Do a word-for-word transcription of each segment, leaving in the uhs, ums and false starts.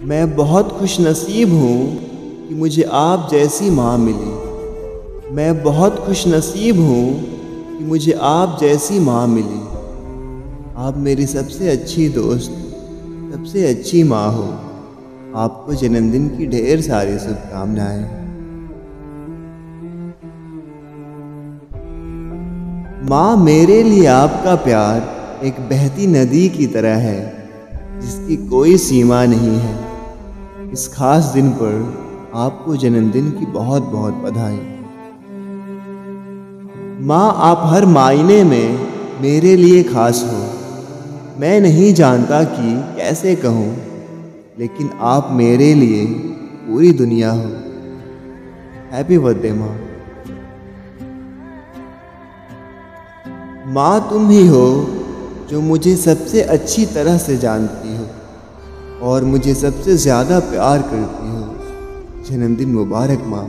मैं बहुत खुश नसीब हूँ कि मुझे आप जैसी माँ मिली। मैं बहुत खुश नसीब हूँ कि मुझे आप जैसी माँ मिली। आप मेरी सबसे अच्छी दोस्त, सबसे अच्छी माँ हो। आपको जन्मदिन की ढेर सारी शुभकामनाएं। माँ, मेरे लिए आपका प्यार एक बहती नदी की तरह है जिसकी कोई सीमा नहीं है। इस खास दिन पर आपको जन्मदिन की बहुत बहुत बधाई। माँ, आप हर मायने में मेरे लिए खास हो। मैं नहीं जानता कि कैसे कहूँ, लेकिन आप मेरे लिए पूरी दुनिया हो। हैप्पी बर्थडे माँ। माँ, तुम ही हो जो मुझे सबसे अच्छी तरह से जानती हो और मुझे सबसे ज़्यादा प्यार करती हो। जन्मदिन मुबारक माँ।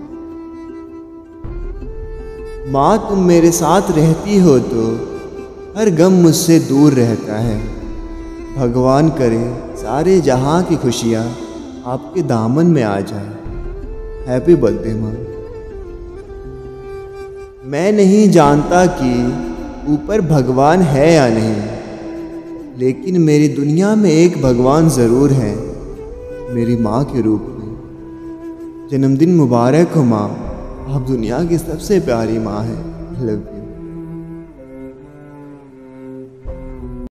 माँ, तुम मेरे साथ रहती हो तो हर गम मुझसे दूर रहता है। भगवान करे सारे जहाँ की खुशियाँ आपके दामन में आ जाए। हैप्पी बर्थडे माँ। मैं नहीं जानता कि ऊपर भगवान है या नहीं, लेकिन मेरी दुनिया में एक भगवान ज़रूर है, मेरी माँ के रूप में। जन्मदिन मुबारक हो माँ। आप दुनिया की सबसे प्यारी माँ हैं। Love you.